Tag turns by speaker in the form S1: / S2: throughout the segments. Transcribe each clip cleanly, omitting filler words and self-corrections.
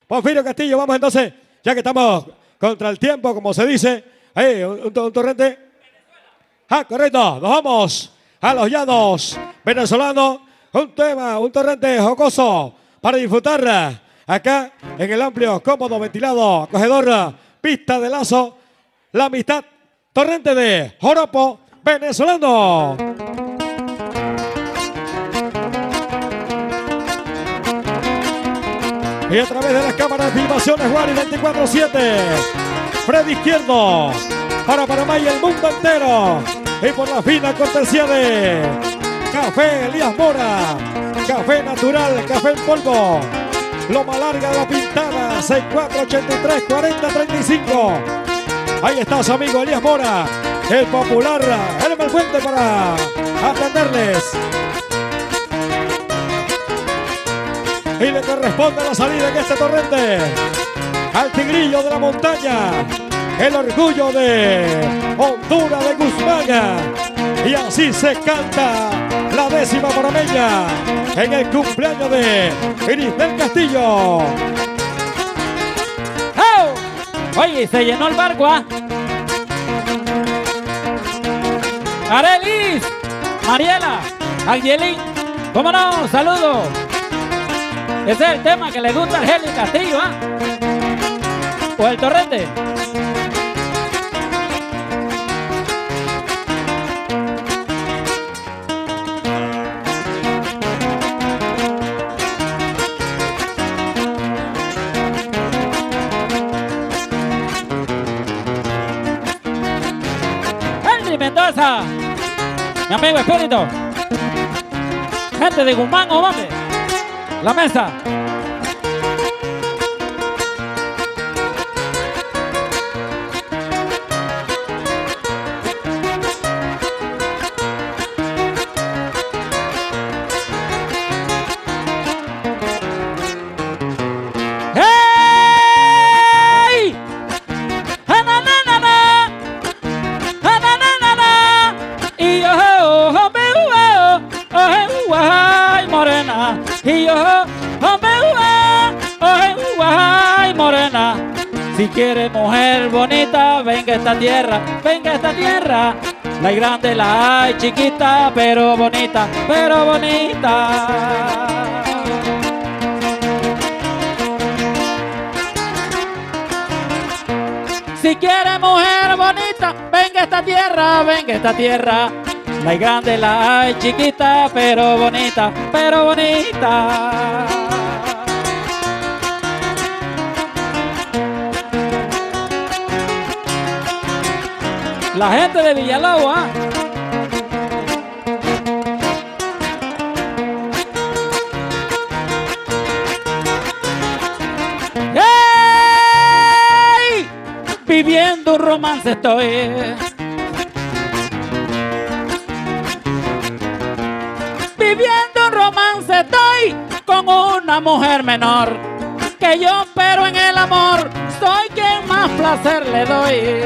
S1: Porfirio Castillo, vamos entonces, ya que estamos contra el tiempo, como se dice. Ahí, un torrente. Ah, correcto, nos vamos a los llanos venezolanos. Un tema, un torrente jocoso para disfrutar acá en el amplio, cómodo, ventilado, acogedor, pista de lazo, la amistad, torrente de joropo venezolano. Y a través de las cámaras de filmaciones Wally 24/7, Freddy Izquierdo, para Panamá y el mundo entero. Y por la fina cortesía de Café Elías Mora, café natural, café en polvo. Loma Larga de la Pintada, 6483-4035. Ahí está su amigo Elías Mora, el popular, el fuente para atenderles. Y le corresponde la salida en este torrente al Tigrillo de la Montaña, el orgullo de Honduras de Guzmán. Y así se canta la 10ª panameña en el cumpleaños de Iris del Castillo.
S2: ¡Oh! Oye, se llenó el barco, ¿ah? Arelis, Mariela, Angelín, ¿cómo no? Saludos. Ese es el tema que le gusta al Heli Castillo, ¿ah? O el torrente. Henry Mendoza, mi amigo Espíritu. Gente de Guzmán, ¿o dónde? La mesa. ¡Hey! Y yo, morena. Y yo, ay, morena. Si quieres mujer bonita, venga a esta tierra, venga a esta tierra. La hay grande, la hay chiquita, pero bonita, pero bonita. Si quieres mujer bonita, venga a esta tierra, venga a esta tierra. La hay grande, la hay chiquita, pero bonita, pero bonita. La gente de Villalobos, ¿ah? ¡Hey! Viviendo un romance estoy. Viviendo un romance estoy con una mujer menor que yo, pero en el amor soy quien más placer le doy.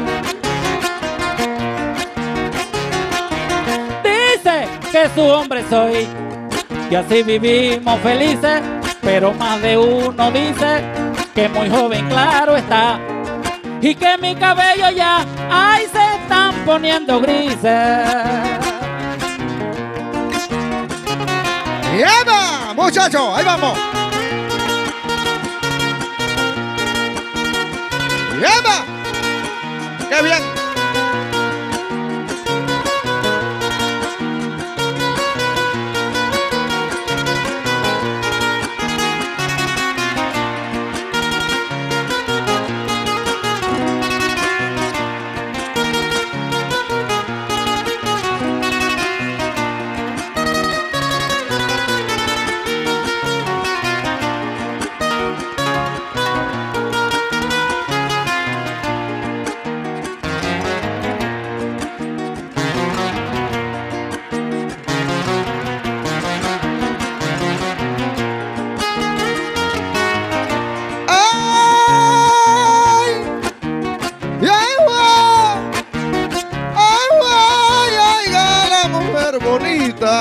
S2: Dice que su hombre soy y así vivimos felices, pero más de uno dice que muy joven, claro está, y que mi cabello ya, ay, se están poniendo grises.
S3: ¡Eva! Muchachos, ahí vamos. ¡Eva! ¡Qué bien!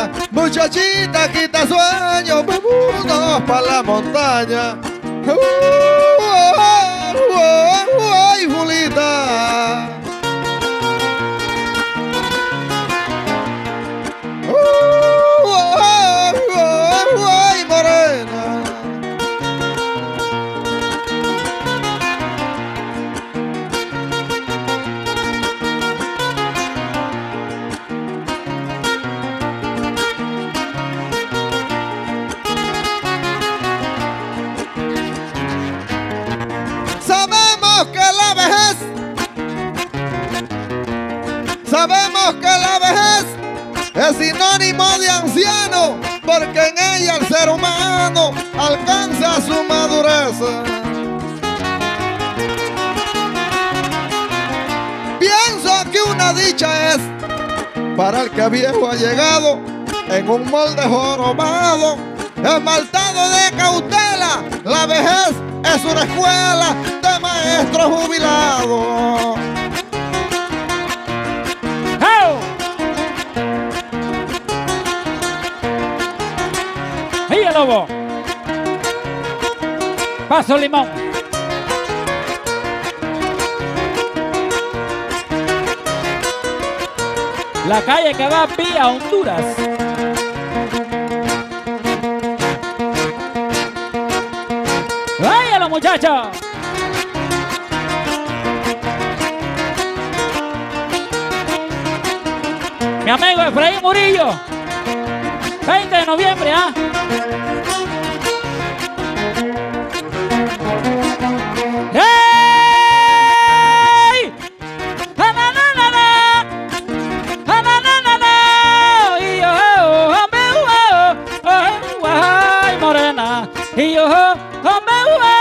S3: Muchachita, quita sueños, vámonos pa' la montaña. Sabemos que la vejez es sinónimo de anciano, porque en ella el ser humano alcanza su madurez. Pienso que una dicha es para el que viejo ha llegado en un molde jorobado, esmaltado de cautela. La vejez es una escuela de maestros jubilados.
S2: ¡Ahí el lobo! Paso limón. La calle que va vía Honduras. ¡Ay, a los muchachos! Mi amigo Efraín Murillo. 20 de noviembre, ¿ah? ¡Hey! ¡Na, na, na, na, na! ¡Na, na, na, na, na! Y yo, hombre, ay, morena. Y yo, hombre,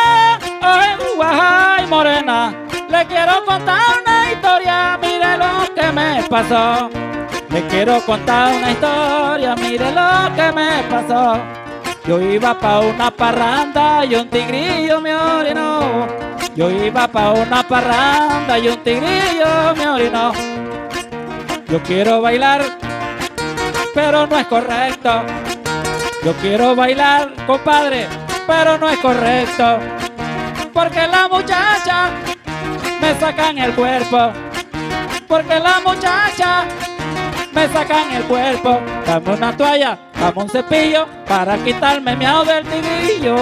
S2: ay, morena. Le quiero contar una historia, mire lo que me pasó. Le quiero contar una historia, mire lo que me pasó. Yo iba pa' una parranda y un tigrillo me orinó. Yo iba pa' una parranda y un tigrillo me orinó. Yo quiero bailar, pero no es correcto. Yo quiero bailar, compadre, pero no es correcto. Porque la muchacha me sacan el cuerpo. Porque la muchacha me sacan el cuerpo. Dame una toalla, dame un cepillo para quitarme miau del tigrillo.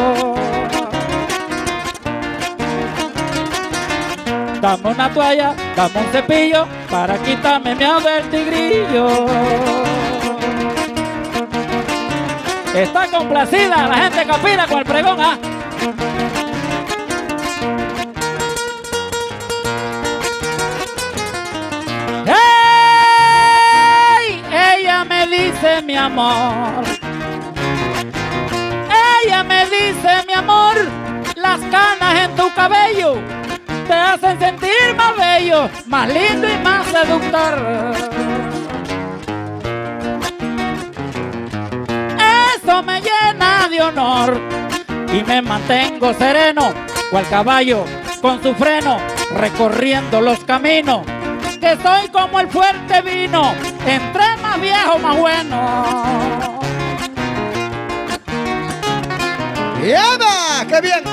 S2: Dame una toalla, dame un cepillo para quitarme miau del tigrillo. Está complacida la gente que opina con el pregón, ¿ah? Dice mi amor, ella me dice mi amor, las canas en tu cabello te hacen sentir más bello, más lindo y más seductor. Eso me llena de honor y me mantengo sereno, cual caballo con su freno, recorriendo los caminos. Que soy como el fuerte vino, entre más viejo más bueno.
S3: ¡Eva! ¡Qué bien!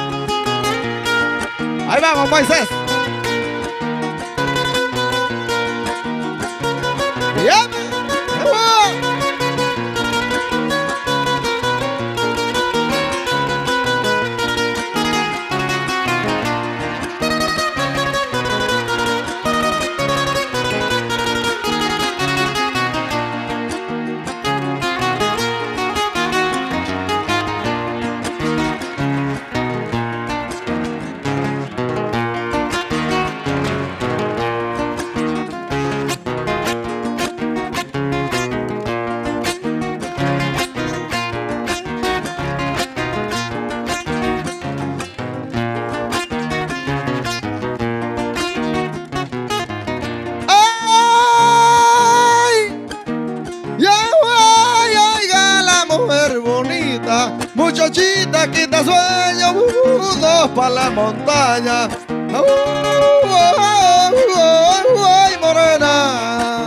S3: Ahí vamos, Moisés. ¡Eva! Muchachita, quita sueño, dos pa' la montaña. Ay, morena.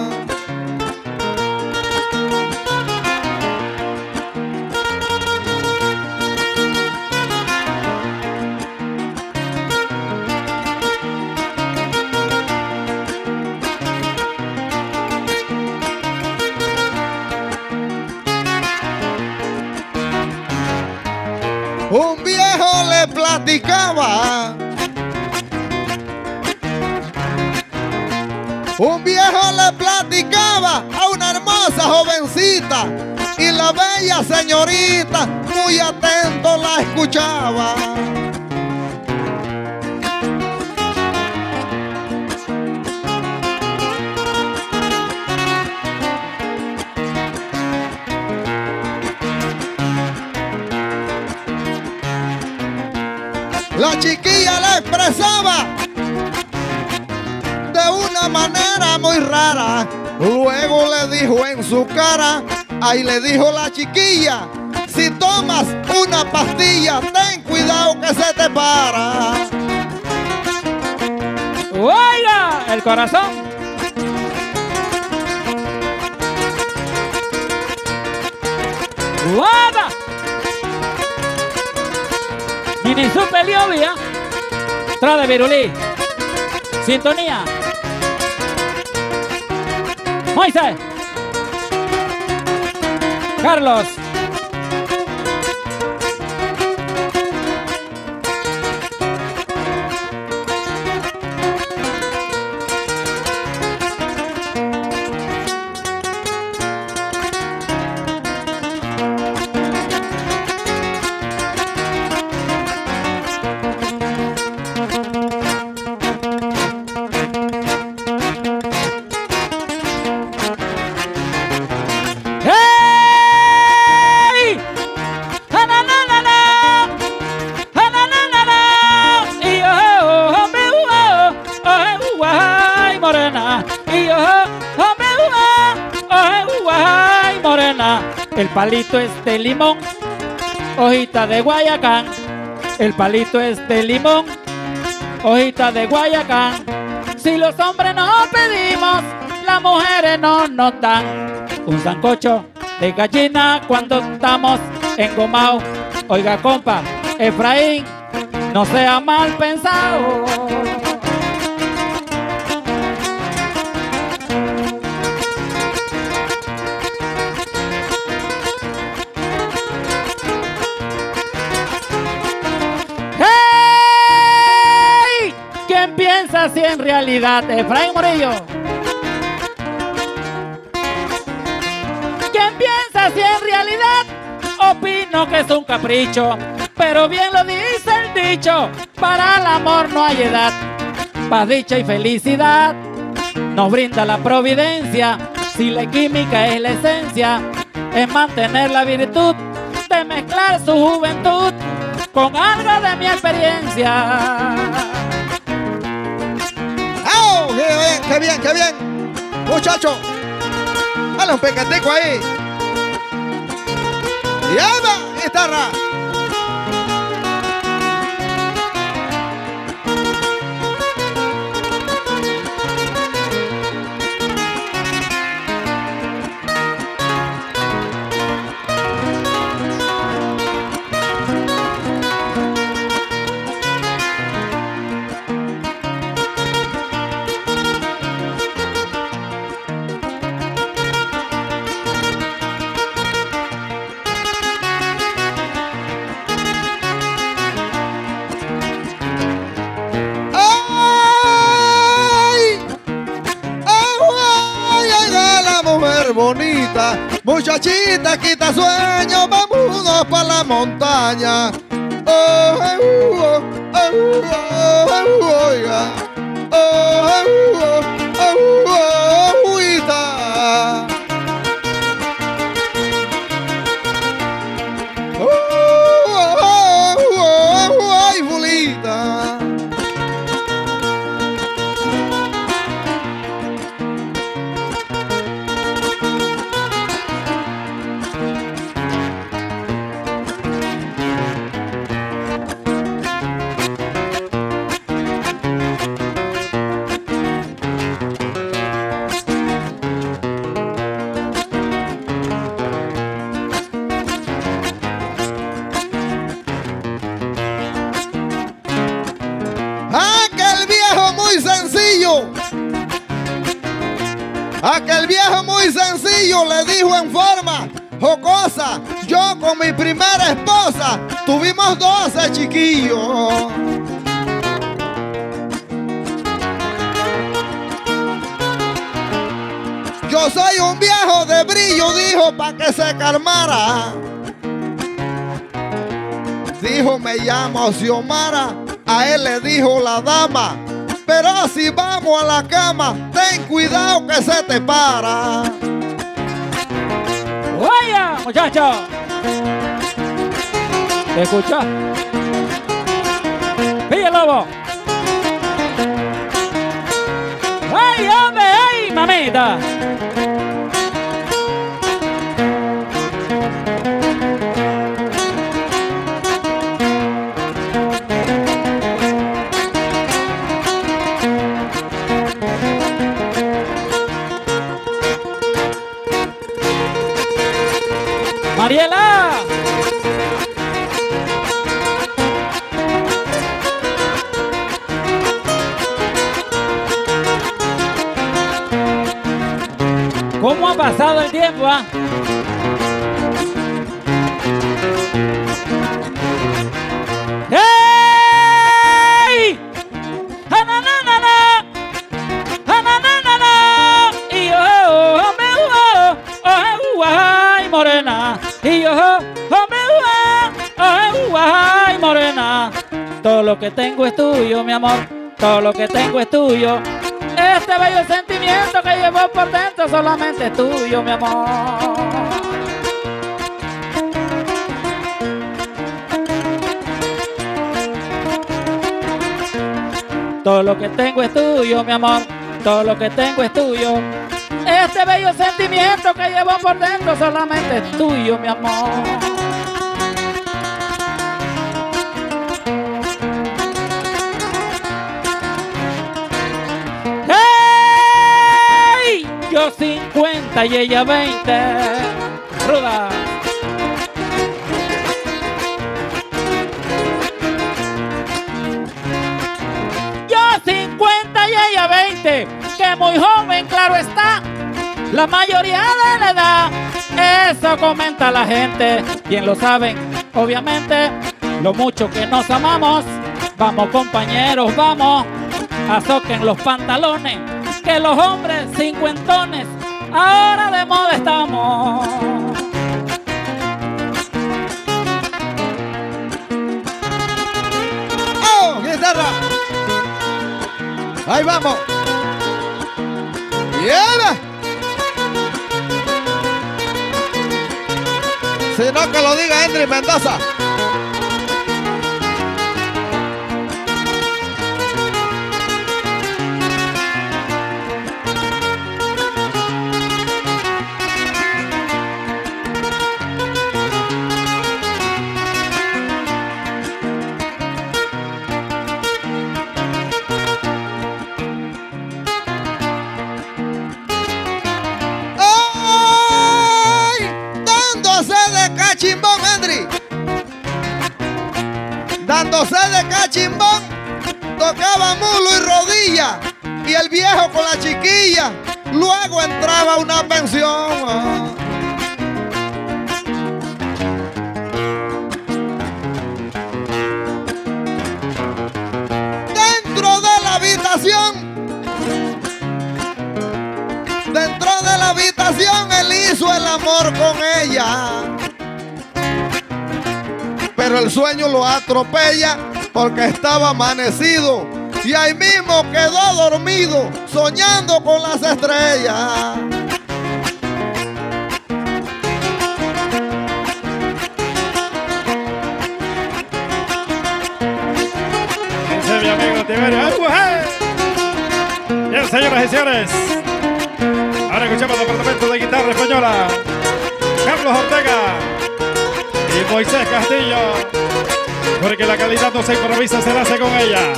S3: Un viejo le platicaba, un viejo le platicaba a una hermosa jovencita y la bella señorita muy atento la escuchaba. La chiquilla le expresaba de una manera muy rara. Luego le dijo en su cara, ahí le dijo la chiquilla, si tomas una pastilla, ten cuidado que se te para.
S2: Oiga, el corazón. ¡Guada! Mini Super Liovia. Tra de Virulí. Sintonía. Moisés. Carlos. El palito es de limón, hojita de Guayacán. El palito es de limón, hojita de Guayacán. Si los hombres no pedimos, las mujeres no nos dan. Un sancocho de gallina cuando estamos engomados. Oiga, compa, Efraín, no sea mal pensado. ¿Quién piensa si en realidad Efraín Morillo? ¿Quién piensa si en realidad opino que es un capricho? Pero bien lo dice el dicho, para el amor no hay edad. Paz, dicha y felicidad nos brinda la providencia. Si la química es la esencia, es mantener la virtud de mezclar su juventud con algo de mi experiencia.
S3: ¡Oh! ¡Qué bien, qué bien, qué bien! Muchacho, dale un pequetico ahí. ¡Llama, guitarra! Bonita, muchachita, quita sueño, vámonos pa' la montaña. Oiga. Ay, fulita. Aquel viejo muy sencillo le dijo en forma jocosa: yo con mi primera esposa tuvimos 12 chiquillos. Yo soy un viejo de brillo, dijo, pa' que se calmara. Dijo, me llamo Xiomara. A él le dijo la dama: pero si vamos a la cama, ten cuidado que se te para.
S2: ¡Vaya, muchacho! ¿Te escuchas? Lobo. ¡Ay, hombre! ¡Ay, mamita! Mariela. ¿Cómo ha pasado el tiempo, ah? ¡Hey! ¡Ah, na, na, na, na! ¡Ah, na, na, na, na! Y yo, hombre, ay, morena. Y yo, hombre, ay, morena. Todo lo que tengo es tuyo, mi amor. Todo lo que tengo es tuyo. Este bello sentimiento que llevo por dentro solamente es tuyo, mi amor. Todo lo que tengo es tuyo, mi amor. Todo lo que tengo es tuyo. Este bello sentimiento que llevo por dentro solamente es tuyo, mi amor. ¡Hey! Yo 50 y ella 20. Ruda. Yo 50 y ella 20. Que muy joven, claro está. La mayoría de la edad. Eso comenta la gente. Bien lo saben, obviamente. Lo mucho que nos amamos. Vamos, compañeros, vamos. Azoquen los pantalones. Que los hombres cincuentones ahora de moda estamos.
S3: ¡Oh, guitarra! Ahí vamos. ¡Lleva! Si no, que lo diga Henry Mendoza. Cachimbón, Henry. Dándose de cachimbón, tocaba mulo y rodilla, y el viejo con la chiquilla, luego entraba una pensión. Dentro de la habitación, él hizo el amor con ella. Pero el sueño lo atropella porque estaba amanecido y ahí mismo quedó dormido soñando con las estrellas.
S1: Ese es mi amigo Tiberio. Bien, señoras y señores. Ahora escuchamos el departamento de guitarra española. Carlos Ortega y Moisés Castillo, porque la calidad no se improvisa, se nace con ella.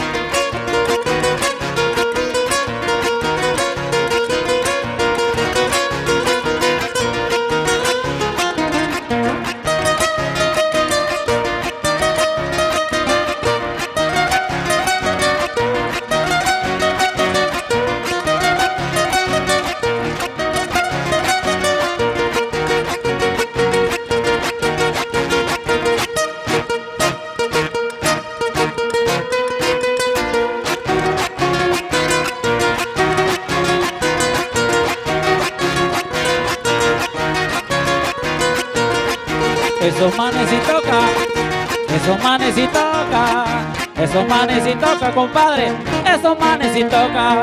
S2: Esos manes y toca, esos manes y toca, esos manes y toca, compadre, esos manes y toca.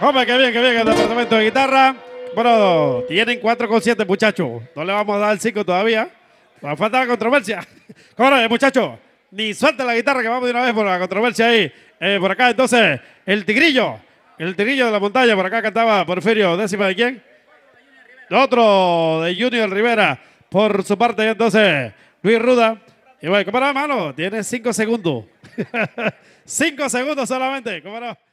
S4: Hombre, qué bien, el departamento de guitarra. Bueno, tienen 4,7, muchachos. No le vamos a dar el 5 todavía. Va a faltar la controversia. ¿Cómo no, muchachos? Ni suelta la guitarra que vamos de una vez por la controversia ahí. Por acá, entonces, el tigrillo de la montaña. Por acá cantaba Porfirio, décima de quién. Otro de Junior Rivera. Por su parte, entonces, Luis Ruda. Y bueno, ¿cómo no, hermano? Tiene 5 segundos. 5 segundos solamente, ¿cómo no?